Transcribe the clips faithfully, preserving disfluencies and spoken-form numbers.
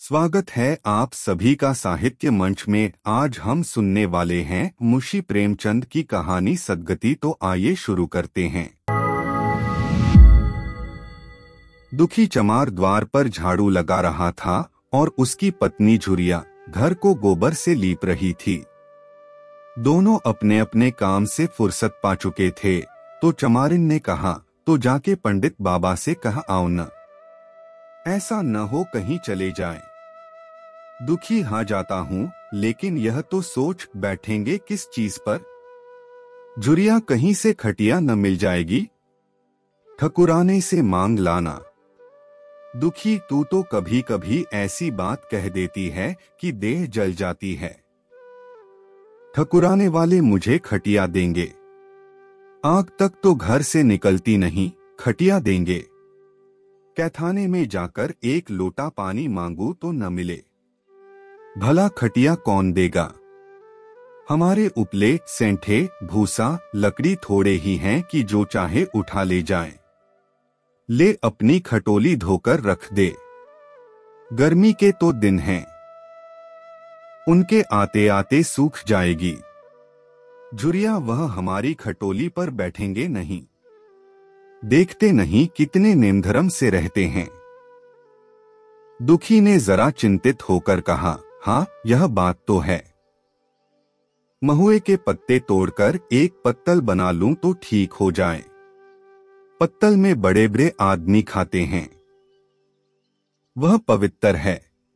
स्वागत है आप सभी का साहित्य मंच में। आज हम सुनने वाले हैं मुंशी प्रेमचंद की कहानी सद्गति। तो आइए शुरू करते हैं। दुखी चमार द्वार पर झाड़ू लगा रहा था और उसकी पत्नी झुरिया घर को गोबर से लीप रही थी। दोनों अपने अपने काम से फुर्सत पा चुके थे तो चमारिन ने कहा, तो जाके पंडित बाबा से कहा आओ न, ऐसा न हो कहीं चले जाएं। दुखी हाँ जाता हूँ, लेकिन यह तो सोच बैठेंगे किस चीज पर। झुरिया कहीं से खटिया न मिल जाएगी, ठकुराने से मांग लाना। दुखी तू तो कभी कभी ऐसी बात कह देती है कि देह जल जाती है। ठकुराने वाले मुझे खटिया देंगे, आग तक तो घर से निकलती नहीं, खटिया देंगे। कैथाने में जाकर एक लोटा पानी मांगू तो न मिले, भला खटिया कौन देगा। हमारे उपले सेंठे भूसा लकड़ी थोड़े ही हैं कि जो चाहे उठा ले जाए। ले अपनी खटोली धोकर रख दे, गर्मी के तो दिन हैं, उनके आते आते सूख जाएगी। झुरिया वह हमारी खटोली पर बैठेंगे नहीं, देखते नहीं कितने नेमधर्म से रहते हैं। दुखी ने जरा चिंतित होकर कहा, हाँ यह बात तो है। महुए के पत्ते तोड़कर एक पत्तल बना लूं तो ठीक हो जाए। पत्तल में बड़े बड़े आदमी खाते हैं, वह पवित्र है।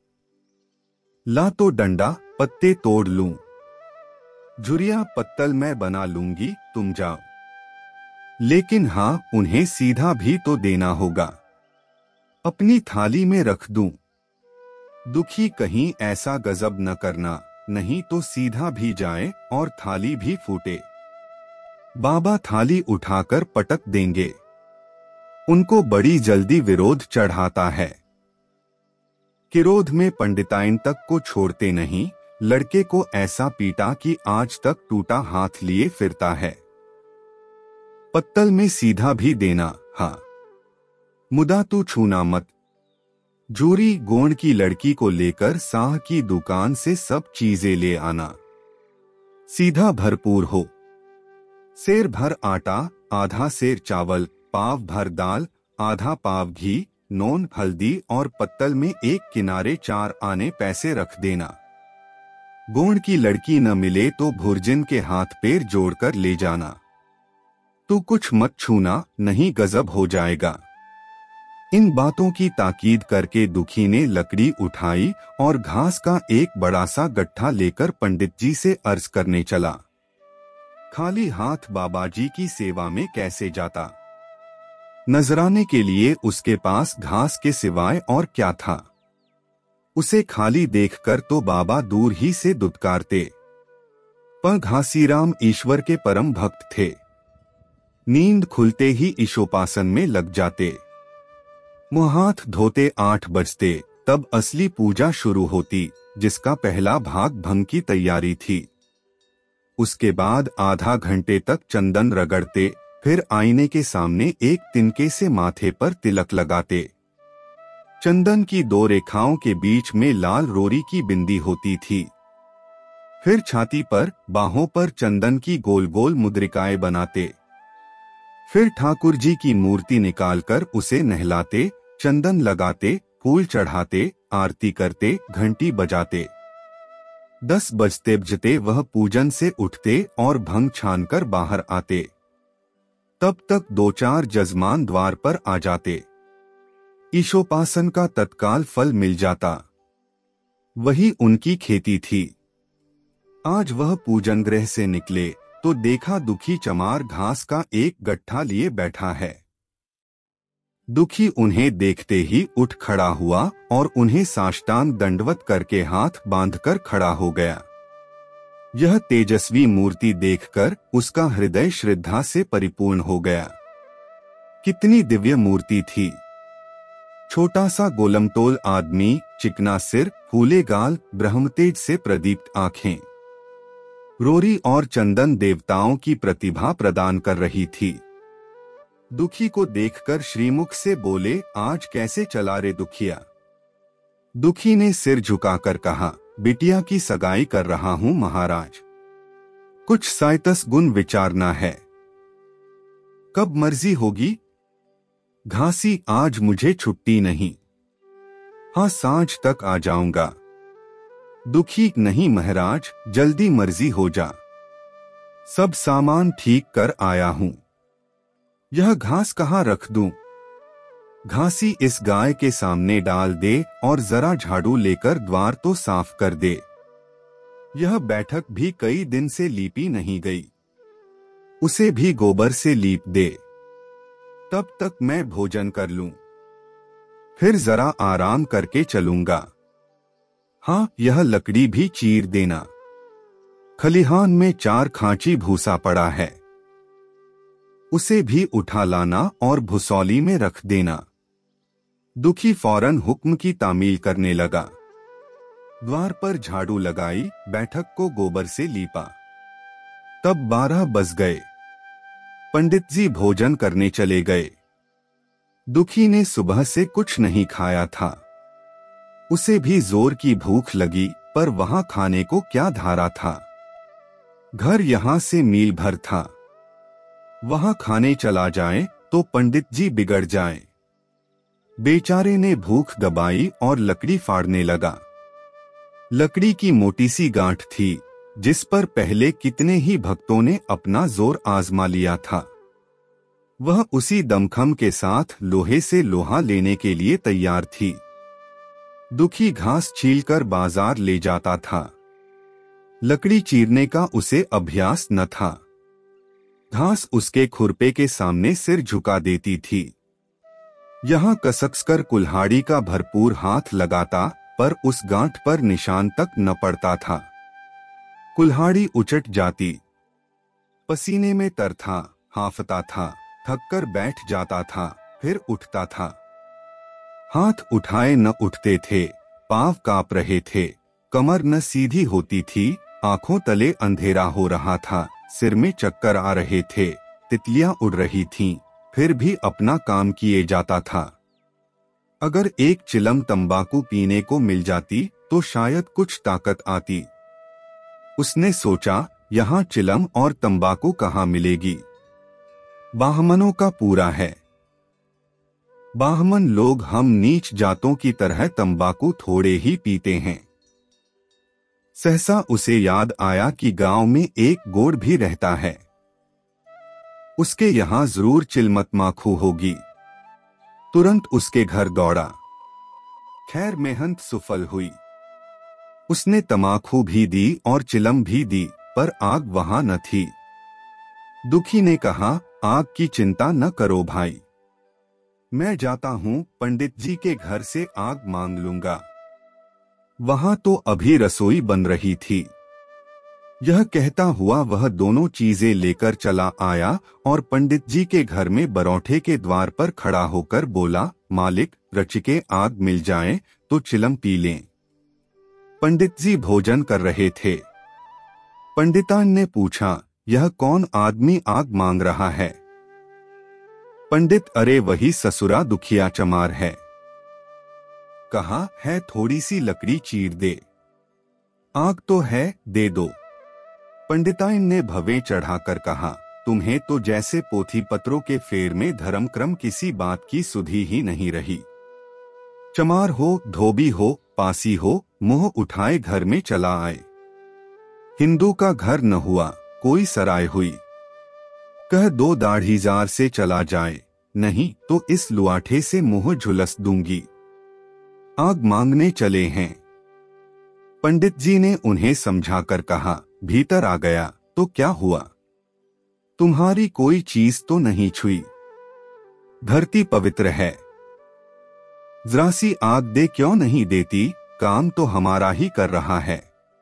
ला तो डंडा पत्ते तोड़ लूं। झुरिया पत्तल मैं बना लूंगी, तुम जाओ। लेकिन हाँ उन्हें सीधा भी तो देना होगा, अपनी थाली में रख दूं। दुखी कहीं ऐसा गजब न करना, नहीं तो सीधा भी जाए और थाली भी फूटे। बाबा थाली उठाकर पटक देंगे, उनको बड़ी जल्दी विरोध चढ़ाता है। किरोध में पंडिताइन तक को छोड़ते नहीं, लड़के को ऐसा पीटा कि आज तक टूटा हाथ लिए फिरता है। पत्तल में सीधा भी देना, हाँ मुदा तू छूना मत। झूरी गोंड की लड़की को लेकर साह की दुकान से सब चीजें ले आना, सीधा भरपूर हो। सेर भर आटा, आधा सेर चावल, पाव भर दाल, आधा पाव घी, नोन हल्दी और पत्तल में एक किनारे चार आने पैसे रख देना। गोंड की लड़की न मिले तो भुर्जिन के हाथ पैर जोड़कर ले जाना। तू कुछ मत छूना, नहीं गजब हो जाएगा। इन बातों की ताकीद करके दुखी ने लकड़ी उठाई और घास का एक बड़ा सा गट्ठा लेकर पंडित जी से अर्ज करने चला। खाली हाथ बाबा जी की सेवा में कैसे जाता। नजराने के लिए उसके पास घास के सिवाय और क्या था। उसे खाली देखकर तो बाबा दूर ही से दुत्कारते। पर घासीराम ईश्वर के परम भक्त थे, नींद खुलते ही ईशोपासन में लग जाते। मुँह हाथ धोते आठ बजते, तब असली पूजा शुरू होती, जिसका पहला भाग भंग की तैयारी थी। उसके बाद आधा घंटे तक चंदन रगड़ते, फिर आईने के सामने एक तिनके से माथे पर तिलक लगाते। चंदन की दो रेखाओं के बीच में लाल रोरी की बिंदी होती थी। फिर छाती पर बाहों पर चंदन की गोल गोल मुद्रिकाएं बनाते। फिर ठाकुर जी की मूर्ति निकालकर उसे नहलाते, चंदन लगाते, फूल चढ़ाते, आरती करते, घंटी बजाते। दस बजते बजते वह पूजन से उठते और भंग छानकर बाहर आते। तब तक दो चार जजमान द्वार पर आ जाते। ईशोपासन का तत्काल फल मिल जाता, वही उनकी खेती थी। आज वह पूजन गृह से निकले तो देखा दुखी चमार घास का एक गट्ठा लिए बैठा है। दुखी उन्हें देखते ही उठ खड़ा हुआ और उन्हें साष्टांग दंडवत करके हाथ बांधकर खड़ा हो गया। यह तेजस्वी मूर्ति देखकर उसका हृदय श्रद्धा से परिपूर्ण हो गया। कितनी दिव्य मूर्ति थी। छोटा सा गोलमतोल आदमी, चिकना सिर, फूले गाल, ब्रह्मतेज से प्रदीप्त आंखें। रोरी और चंदन देवताओं की प्रतिभा प्रदान कर रही थी। दुखी को देखकर श्रीमुख से बोले, आज कैसे चला रे दुखिया। दुखी ने सिर झुकाकर कहा, बिटिया की सगाई कर रहा हूं महाराज, कुछ साइतस गुण विचारना है। कब मर्जी होगी? घासी, आज मुझे छुट्टी नहीं। हाँ, सांझ तक आ जाऊंगा। दुखी, नहीं महाराज, जल्दी मर्जी हो जा, सब सामान ठीक कर आया हूं। यह घास कहाँ रख दूं? घासी, इस गाय के सामने डाल दे और जरा झाड़ू लेकर द्वार तो साफ कर दे। यह बैठक भी कई दिन से लीपी नहीं गई, उसे भी गोबर से लीप दे। तब तक मैं भोजन कर लूं, फिर जरा आराम करके चलूंगा। हाँ, यह लकड़ी भी चीर देना। खलिहान में चार खांची भूसा पड़ा है, उसे भी उठा लाना और भुसौली में रख देना। दुखी फौरन हुक्म की तामील करने लगा। द्वार पर झाड़ू लगाई, बैठक को गोबर से लीपा। तब बारह बज गए। पंडित जी भोजन करने चले गए। दुखी ने सुबह से कुछ नहीं खाया था, उसे भी जोर की भूख लगी, पर वहां खाने को क्या धारा था। घर यहां से मील भर था, वहां खाने चला जाए तो पंडित जी बिगड़ जाएं। बेचारे ने भूख दबाई और लकड़ी फाड़ने लगा। लकड़ी की मोटी सी गांठ थी, जिस पर पहले कितने ही भक्तों ने अपना जोर आजमा लिया था। वह उसी दमखम के साथ लोहे से लोहा लेने के लिए तैयार थी। दुखी घास छीलकर बाजार ले जाता था, लकड़ी चीरने का उसे अभ्यास न था। घास उसके खुरपे के सामने सिर झुका देती थी। यहां कसककर कुल्हाड़ी का भरपूर हाथ लगाता, पर उस गांठ पर निशान तक न पड़ता था। कुल्हाड़ी उचट जाती, पसीने में तरथा, हांफता था, थककर बैठ जाता था, फिर उठता था। हाथ उठाए न उठते थे, पांव कांप रहे थे, कमर न सीधी होती थी, आंखों तले अंधेरा हो रहा था, सिर में चक्कर आ रहे थे, तितलियां उड़ रही थीं, फिर भी अपना काम किए जाता था। अगर एक चिलम तंबाकू पीने को मिल जाती तो शायद कुछ ताकत आती। उसने सोचा, यहाँ चिलम और तंबाकू कहाँ मिलेगी? बाहमनों का पूरा है। बाहमन लोग हम नीच जातों की तरह तंबाकू थोड़े ही पीते हैं। सहसा उसे याद आया कि गांव में एक गोड़ भी रहता है, उसके यहां जरूर चिलमतमाखू होगी। तुरंत उसके घर दौड़ा। खैर मेहनत सफल हुई। उसने तमाखू भी दी और चिलम भी दी, पर आग वहां न थी। दुखी ने कहा, आग की चिंता न करो भाई, मैं जाता हूं, पंडित जी के घर से आग मांग लूंगा। वहां तो अभी रसोई बन रही थी। यह कहता हुआ वह दोनों चीजें लेकर चला आया और पंडित जी के घर में बरौठे के द्वार पर खड़ा होकर बोला, मालिक, रचिके आग मिल जाए तो चिलम पी लें। पंडित जी भोजन कर रहे थे। पंडितान ने पूछा, यह कौन आदमी आग मांग रहा है? पंडित, अरे वही ससुरा दुखिया चमार है। कहा, है थोड़ी सी लकड़ी चीर दे। आग तो है, दे दो। पंडिताइन ने भवें चढ़ाकर कहा, तुम्हें तो जैसे पोथी पत्रों के फेर में धर्मक्रम किसी बात की सुधी ही नहीं रही। चमार हो, धोबी हो, पासी हो, मुंह उठाए घर में चला आए। हिंदू का घर न हुआ, कोई सराय हुई। कह दो दाढ़ीजार से चला जाए, नहीं तो इस लुआठे से मुंह झुलस दूंगी। आग मांगने चले हैं। पंडित जी ने उन्हें समझाकर कहा, भीतर आ गया तो क्या हुआ? तुम्हारी कोई चीज तो नहीं छुई। धरती पवित्र है। जरा सी आग दे क्यों नहीं देती? काम तो हमारा ही कर रहा है।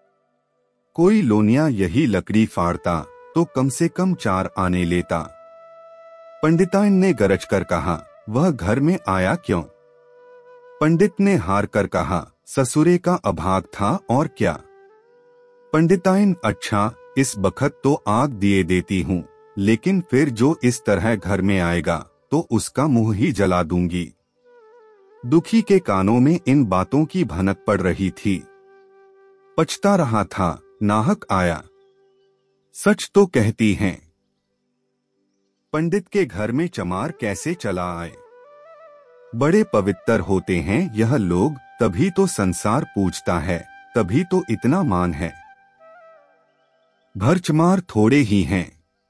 कोई लोनिया यही लकड़ी फाड़ता तो कम से कम चार आने लेता। पंडिताइन ने गरज कर कहा, वह घर में आया क्यों? पंडित ने हार कर कहा, ससुरे का अभाग था और क्या। पंडिताइन, अच्छा, इस बखत तो आग दिए देती हूँ, लेकिन फिर जो इस तरह घर में आएगा तो उसका मुंह ही जला दूंगी। दुखी के कानों में इन बातों की भनक पड़ रही थी। पछता रहा था, नाहक आया। सच तो कहती हैं। पंडित के घर में चमार कैसे चला आए? बड़े पवित्र होते हैं यह लोग, तभी तो संसार पूछता है, तभी तो इतना मान है। भर चमार थोड़े ही हैं।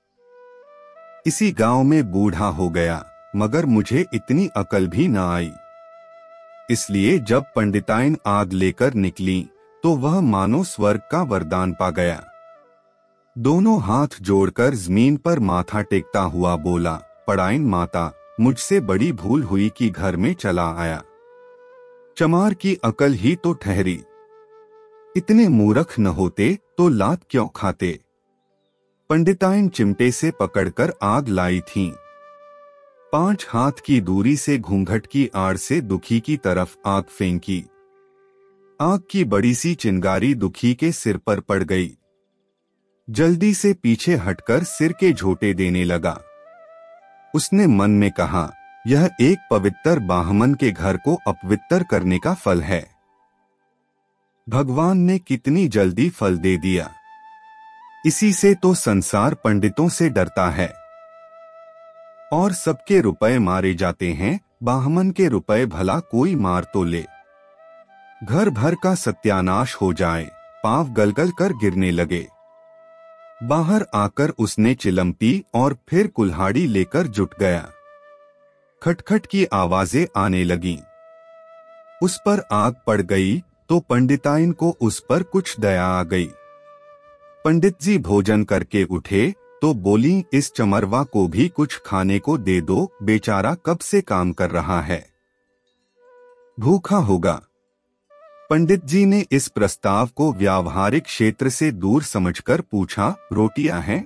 इसी गांव में बूढ़ा हो गया, मगर मुझे इतनी अकल भी न आई। इसलिए जब पंडिताइन आग लेकर निकली तो वह मानो स्वर्ग का वरदान पा गया। दोनों हाथ जोड़कर जमीन पर माथा टेकता हुआ बोला, पड़ाइन माता, मुझसे बड़ी भूल हुई कि घर में चला आया। चमार की अकल ही तो ठहरी। इतने मूर्ख न होते तो लात क्यों खाते? पंडिताइन चिमटे से पकड़कर आग लाई थीं। पांच हाथ की दूरी से घूंघट की आड़ से दुखी की तरफ आग फेंकी। आग की बड़ी सी चिंगारी दुखी के सिर पर पड़ गई। जल्दी से पीछे हटकर सिर के झोंटे देने लगा। उसने मन में कहा, यह एक पवित्र बाहमन के घर को अपवित्र करने का फल है। भगवान ने कितनी जल्दी फल दे दिया। इसी से तो संसार पंडितों से डरता है और सबके रुपए मारे जाते हैं। बाहमन के रुपए भला कोई मार तो ले। घर भर का सत्यानाश हो जाए, पांव गलगल कर गिरने लगे। बाहर आकर उसने चिलम पी और फिर कुल्हाड़ी लेकर जुट गया। खटखट की आवाजें आने लगीं। उस पर आग पड़ गई तो पंडिताइन को उस पर कुछ दया आ गई। पंडित जी भोजन करके उठे तो बोली, इस चमरवा को भी कुछ खाने को दे दो, बेचारा कब से काम कर रहा है, भूखा होगा। पंडित जी ने इस प्रस्ताव को व्यावहारिक क्षेत्र से दूर समझकर पूछा, रोटियां हैं?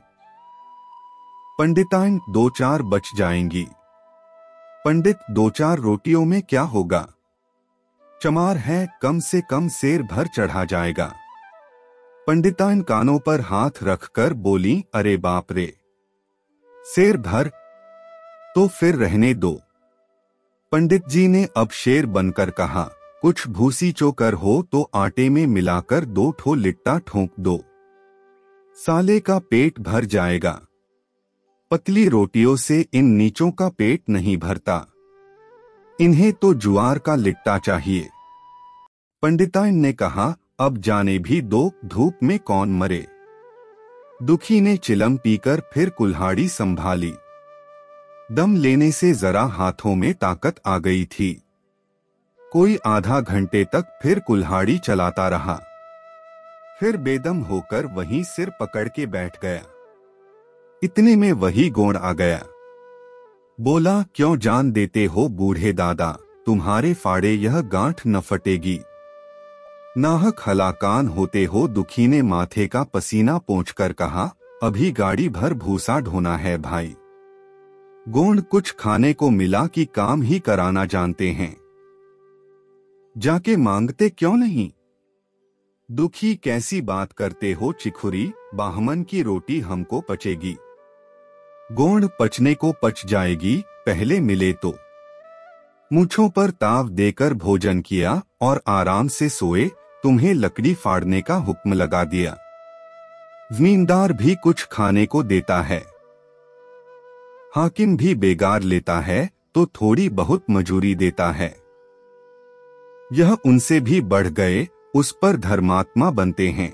पंडिताइन, दो चार बच जाएंगी। पंडित, दो चार रोटियों में क्या होगा? चमार है, कम से कम सेर भर चढ़ा जाएगा। पंडिताइन कानों पर हाथ रखकर बोली, अरे बाप रे, सेर भर? तो फिर रहने दो। पंडित जी ने अब शेर बनकर कहा, कुछ भूसी चोकर हो तो आटे में मिलाकर दो ठो लिट्टा ठोंक दो, साले का पेट भर जाएगा। पतली रोटियों से इन नीचों का पेट नहीं भरता, इन्हें तो जुआर का लिट्टा चाहिए। पंडिताइन ने कहा, अब जाने भी दो, धूप में कौन मरे। दुखी ने चिलम पीकर फिर कुल्हाड़ी संभाली। दम लेने से जरा हाथों में ताकत आ गई थी। कोई आधा घंटे तक फिर कुल्हाड़ी चलाता रहा, फिर बेदम होकर वहीं सिर पकड़ के बैठ गया। इतने में वही गोंड आ गया। बोला, क्यों जान देते हो बूढ़े दादा, तुम्हारे फाड़े यह गांठ न फटेगी। नाहक हलाकान होते हो। दुखी ने माथे का पसीना पोंछकर कहा, अभी गाड़ी भर भूसा ढोना है भाई। गोंड कुछ खाने को मिला कि काम ही कराना जानते हैं, जाके मांगते क्यों नहीं? दुखी, कैसी बात करते हो चिखुरी, बाहमन की रोटी हमको पचेगी। गोंड पचने को पच जाएगी, पहले मिले तो। मूंछों पर ताव देकर भोजन किया और आराम से सोए। तुम्हें लकड़ी फाड़ने का हुक्म लगा दिया। जमींदार भी कुछ खाने को देता है, हाकिम भी बेगार लेता है तो थोड़ी बहुत मजूरी देता है। यह उनसे भी बढ़ गए, उस पर धर्मात्मा बनते हैं।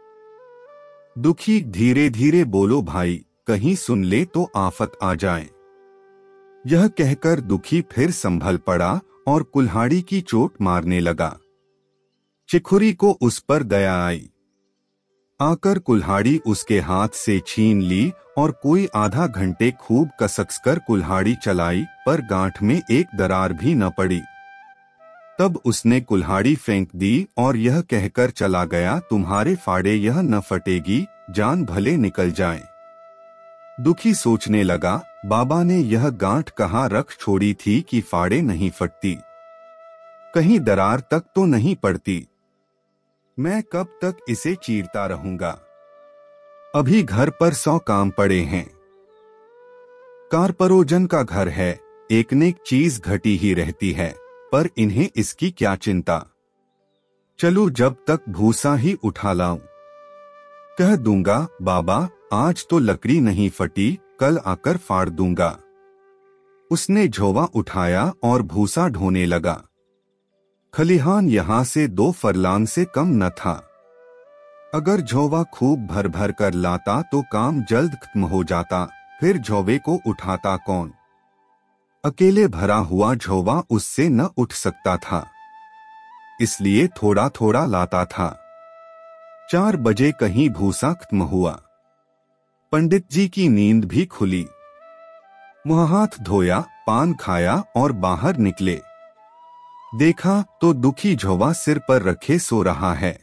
दुखी, धीरे धीरे बोलो भाई, कहीं सुन ले तो आफत आ जाए। यह कहकर दुखी फिर संभल पड़ा और कुल्हाड़ी की चोट मारने लगा। चिखुरी को उस पर दया आई। आकर कुल्हाड़ी उसके हाथ से छीन ली और कोई आधा घंटे खूब कसककर कुल्हाड़ी चलाई, पर गांठ में एक दरार भी न पड़ी। तब उसने कुल्हाड़ी फेंक दी और यह कहकर चला गया, तुम्हारे फाड़े यह न फटेगी, जान भले निकल जाए। दुखी सोचने लगा, बाबा ने यह गांठ कहाँ रख छोड़ी थी कि फाड़े नहीं फटती, कहीं दरार तक तो नहीं पड़ती। मैं कब तक इसे चीरता रहूंगा? अभी घर पर सौ काम पड़े हैं। कारपरोजन का घर है, एक नेक चीज घटी ही रहती है। पर इन्हें इसकी क्या चिंता। चलो जब तक भूसा ही उठा लाऊं। कह दूंगा बाबा आज तो लकड़ी नहीं फटी, कल आकर फाड़ दूंगा। उसने झोवा उठाया और भूसा ढोने लगा। खलिहान यहां से दो फरलांग से कम न था। अगर झोवा खूब भर भर कर लाता तो काम जल्द खत्म हो जाता, फिर झोवे को उठाता कौन। अकेले भरा हुआ झोवा उससे न उठ सकता था, इसलिए थोड़ा थोड़ा लाता था। चार बजे कहीं भूसा खत्म हुआ। पंडित जी की नींद भी खुली। मुंह हाथ धोया, पान खाया और बाहर निकले। देखा तो दुखी झोवा सिर पर रखे सो रहा है।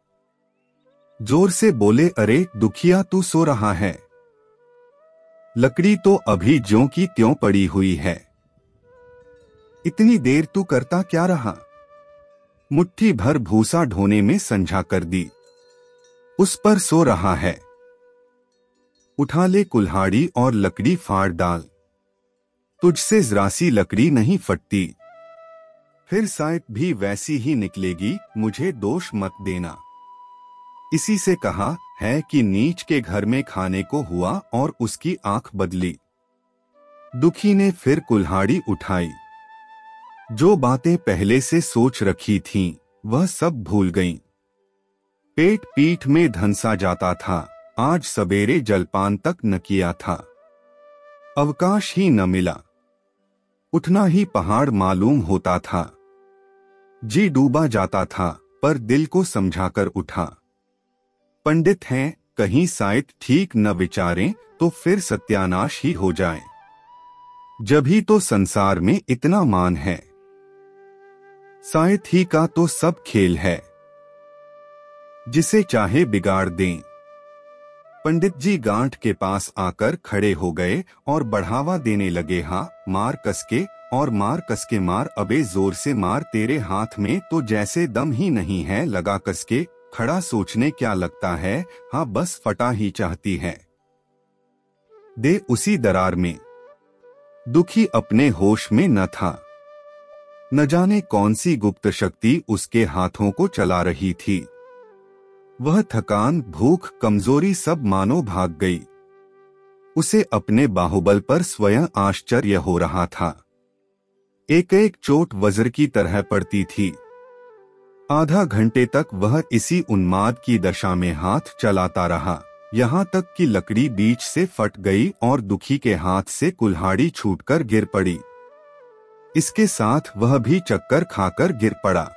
जोर से बोले, अरे दुखिया तू सो रहा है? लकड़ी तो अभी ज्यों की त्यों पड़ी हुई है। इतनी देर तू करता क्या रहा? मुट्ठी भर भूसा ढोने में संझा कर दी, उस पर सो रहा है। उठा ले कुल्हाड़ी और लकड़ी फाड़ डाल, तुझसे जरा सी लकड़ी नहीं फटती। फिर साइप भी वैसी ही निकलेगी, मुझे दोष मत देना। इसी से कहा है कि नीच के घर में खाने को हुआ और उसकी आंख बदली। दुखी ने फिर कुल्हाड़ी उठाई। जो बातें पहले से सोच रखी थीं, वह सब भूल गईं। पेट पीठ में धंसा जाता था, आज सवेरे जलपान तक न किया था। अवकाश ही न मिला, उठना ही पहाड़ मालूम होता था। जी डूबा जाता था, पर दिल को समझाकर उठा। पंडित हैं, कहीं साइत ठीक न विचारें तो फिर सत्यानाश ही हो जाए। जभी तो संसार में इतना मान है, साइत ही का तो सब खेल है, जिसे चाहे बिगाड़ दें। पंडित जी गांठ के पास आकर खड़े हो गए और बढ़ावा देने लगे। हाँ मार कसके और मार कसके मार, अबे जोर से मार, तेरे हाथ में तो जैसे दम ही नहीं है, लगा कसके। खड़ा सोचने क्या लगता है, हाँ बस फटा ही चाहती है, दे उसी दरार में। दुखी अपने होश में न था, न जाने कौन सी गुप्त शक्ति उसके हाथों को चला रही थी। वह थकान, भूख, कमजोरी सब मानो भाग गई। उसे अपने बाहुबल पर स्वयं आश्चर्य हो रहा था। एक एक चोट वज्र की तरह पड़ती थी। आधा घंटे तक वह इसी उन्माद की दशा में हाथ चलाता रहा, यहाँ तक कि लकड़ी बीच से फट गई और दुखी के हाथ से कुल्हाड़ी छूटकर गिर पड़ी। इसके साथ वह भी चक्कर खाकर गिर पड़ा।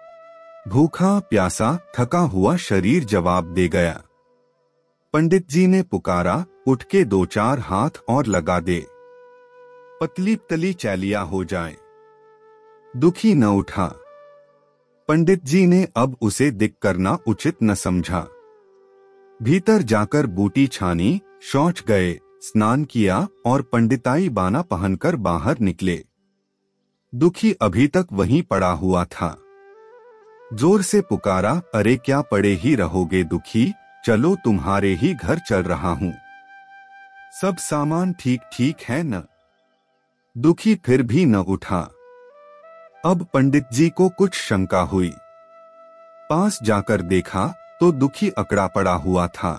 भूखा प्यासा थका हुआ शरीर जवाब दे गया। पंडित जी ने पुकारा, उठ के दो चार हाथ और लगा दे, पतली पतली चैलिया हो जाए। दुखी न उठा। पंडित जी ने अब उसे दिक करना उचित न समझा। भीतर जाकर बूटी छानी, शौच गए, स्नान किया और पंडिताई बाना पहनकर बाहर निकले। दुखी अभी तक वहीं पड़ा हुआ था। जोर से पुकारा, अरे क्या पड़े ही रहोगे दुखी, चलो तुम्हारे ही घर चल रहा हूं। सब सामान ठीक ठीक है न? दुखी फिर भी न उठा। अब पंडित जी को कुछ शंका हुई। पास जाकर देखा तो दुखी अकड़ा पड़ा हुआ था।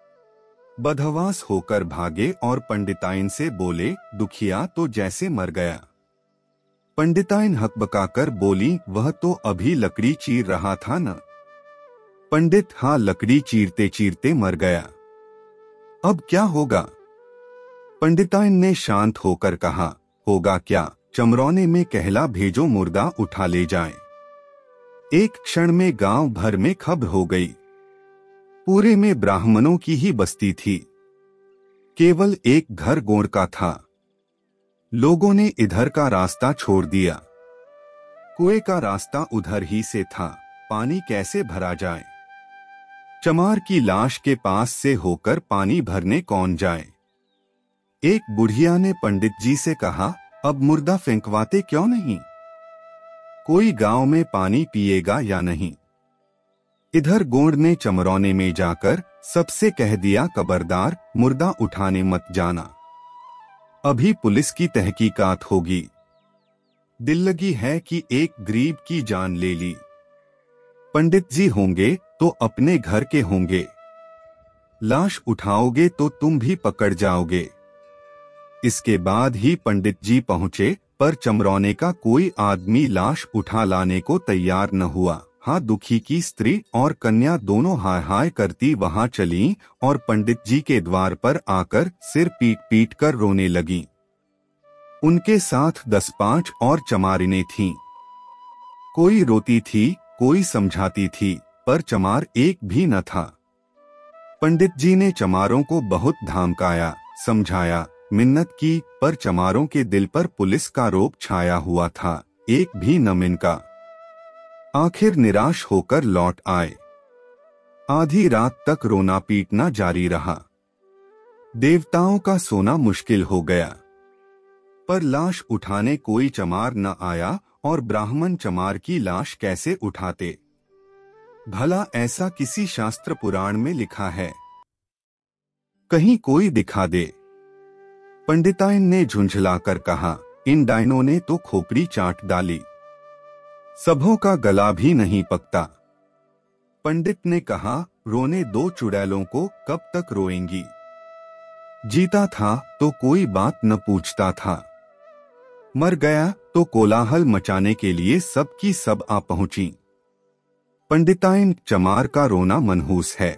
बदहवास होकर भागे और पंडिताइन से बोले, दुखिया तो जैसे मर गया। पंडिताइन हकबकाकर बोली, वह तो अभी लकड़ी चीर रहा था न? पंडित, हाँ लकड़ी चीरते चीरते मर गया। अब क्या होगा? पंडिताइन ने शांत होकर कहा, होगा क्या, चमरौने में कहला भेजो, मुर्दा उठा ले जाएं। एक क्षण में गांव भर में खबर हो गई। पूरे में ब्राह्मणों की ही बस्ती थी। केवल एक घर गोड़ का था। लोगों ने इधर का रास्ता छोड़ दिया। कुएं का रास्ता उधर ही से था, पानी कैसे भरा जाए? चमार की लाश के पास से होकर पानी भरने कौन जाए? एक बुढ़िया ने पंडित जी से कहा, अब मुर्दा फेंकवाते क्यों नहीं? कोई गांव में पानी पिएगा या नहीं? इधर गोंड ने चमरौने में जाकर सबसे कह दिया, खबरदार मुर्दा उठाने मत जाना, अभी पुलिस की तहकीकात होगी। दिल लगी है कि एक गरीब की जान ले ली। पंडित जी होंगे तो अपने घर के होंगे, लाश उठाओगे तो तुम भी पकड़ जाओगे। इसके बाद ही पंडित जी पहुंचे, पर चमरौने का कोई आदमी लाश उठा लाने को तैयार न हुआ। हाँ, दुखी की स्त्री और कन्या दोनों हाय हाय करती वहां चलीं और पंडित जी के द्वार पर आकर सिर पीट पीट कर रोने लगीं। उनके साथ दस पांच और चमारिनें थीं। कोई रोती थी, कोई समझाती थी, पर चमार एक भी न था। पंडित जी ने चमारों को बहुत धमकाया, समझाया, मिन्नत की, पर चमारों के दिल पर पुलिस का रोब छाया हुआ था, एक भी न मिनका। आखिर निराश होकर लौट आए। आधी रात तक रोना पीटना जारी रहा। देवताओं का सोना मुश्किल हो गया, पर लाश उठाने कोई चमार न आया और ब्राह्मण चमार की लाश कैसे उठाते? भला ऐसा किसी शास्त्र पुराण में लिखा है? कहीं कोई दिखा दे। पंडिताइन ने झुंझलाकर कहा, इन डायनों ने तो खोपड़ी चाट डाली, सबों का गला भी नहीं पकता। पंडित ने कहा, रोने दो चुड़ैलों को, कब तक रोएंगी? जीता था तो कोई बात न पूछता था, मर गया तो कोलाहल मचाने के लिए सब की सब आ पहुंची। पंडिताइन, चमार का रोना मनहूस है।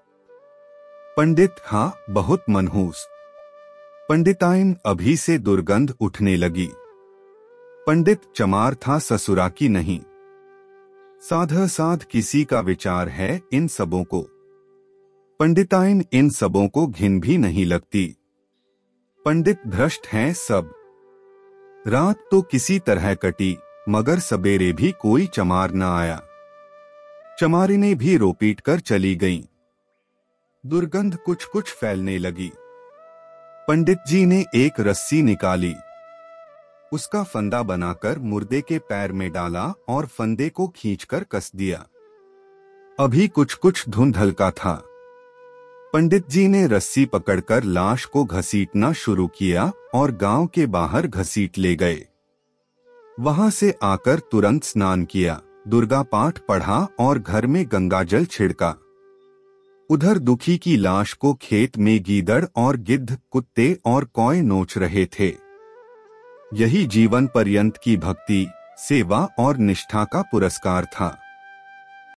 पंडित, हाँ, बहुत मनहूस। पंडिताइन, अभी से दुर्गंध उठने लगी। पंडित, चमार था ससुरा की नहीं। साध साध किसी का विचार है इन सबों को। पंडिताइन, इन सबों को घिन भी नहीं लगती। पंडित, भ्रष्ट हैं सब। रात तो किसी तरह कटी, मगर सबेरे भी कोई चमार न आया। चमारिनें भी रो पीट कर चली गईं। दुर्गंध कुछ कुछ फैलने लगी। पंडित जी ने एक रस्सी निकाली, उसका फंदा बनाकर मुर्दे के पैर में डाला और फंदे को खींचकर कस दिया। अभी कुछ कुछ धुंध हल्का था। पंडित जी ने रस्सी पकड़कर लाश को घसीटना शुरू किया और गांव के बाहर घसीट ले गए। वहां से आकर तुरंत स्नान किया, दुर्गा पाठ पढ़ा और घर में गंगाजल छिड़का। उधर दुखी की लाश को खेत में गीदड़ और गिद्ध, कुत्ते और कौए नोच रहे थे। यही जीवन पर्यंत की भक्ति, सेवा और निष्ठा का पुरस्कार था।